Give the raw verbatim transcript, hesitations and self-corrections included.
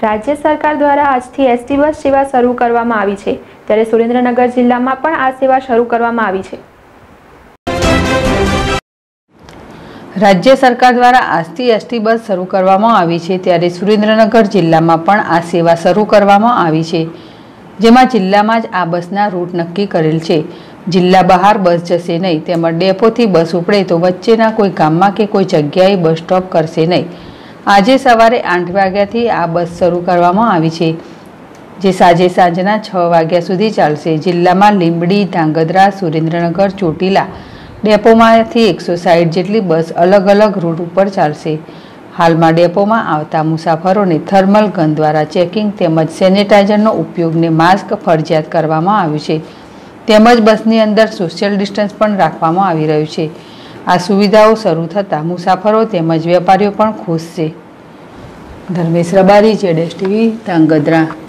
રાજ્ય સરકાર દ્વારા આજથી એસટી બસ સેવા શરૂ કરવામાં આવી છે, ત્યારે સુરેન્દ્રનગર જિલ્લામાં પણ આ સેવા શરૂ કરવામાં આવી છે। રાજ્ય સરકાર દ્વારા આજથી એસટી બસ શરૂ કરવામાં આવી છે, ત્યારે સુરેન્દ્રનગર જિલ્લામાં પણ આ સેવા શરૂ કરવામાં આવી છે, જેમાં જિલ્લામાં જ આ બસના રૂટ નક્કી કરેલ છે। જિલ્લા બહાર બસ જશે નહીં, તેમજ ડેપોથી બસ ઉપડે તો વચ્ચેના કોઈ ગામમાં કે કોઈ જગ્યાએ બસ સ્ટોપ કરશે નહીં। આજે સવારે આઠ વાગ્યાથી આ બસ શરૂ કરવામાં આવી છે, જે સાંજે સાંજના છ વાગ્યા સુધી ચાલશે। જિલ્લામાં લીંબડી, ધાંગધ્રા, સુરેન્દ્રનગર, ચોટીલા ડેપોમાંથી એકસો સાઠ જેટલી બસ અલગ અલગ રૂટ ઉપર ચાલશે। હાલમાં ડેપોમાં આવતા મુસાફરોને થર્મલ ગન દ્વારા ચેકિંગ તેમજ સેનેટાઇઝરનો ઉપયોગને માસ્ક ફરજિયાત કરવામાં આવ્યું છે, તેમજ બસની અંદર સોશિયલ ડિસ્ટન્સ પણ રાખવામાં આવી રહ્યું છે। આ સુવિધાઓ શરૂ થતાં મુસાફરો તેમજ વેપારીઓ પણ ખુશ છે। ધર્મેશ રબારી, જેડેશ ટીવી, ધાંગધ્રા।